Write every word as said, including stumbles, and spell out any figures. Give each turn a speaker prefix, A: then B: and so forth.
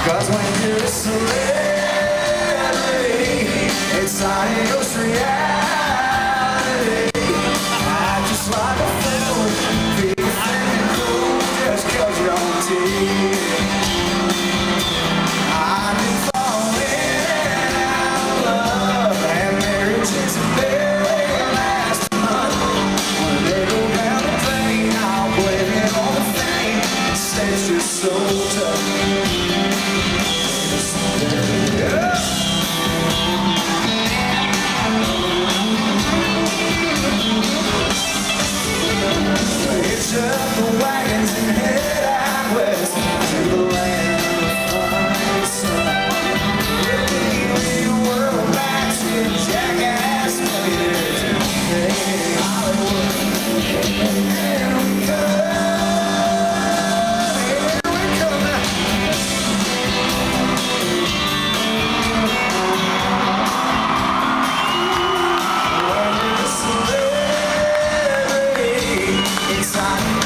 A: 'Cause when you're a celebrity, it's not in your reality. I just like a fool, people think cool just 'cause you're on T V. I've been falling out of love, and marriages are barely last a month. When they go down the drain, I'll blame it on the fame. It's just so tough. Hitch up the wagons and head out west to the land of fun and sun. We'll leave the world back to jackass players in Hollywood. Here we come, here we come now. When you're a celebrity, it's not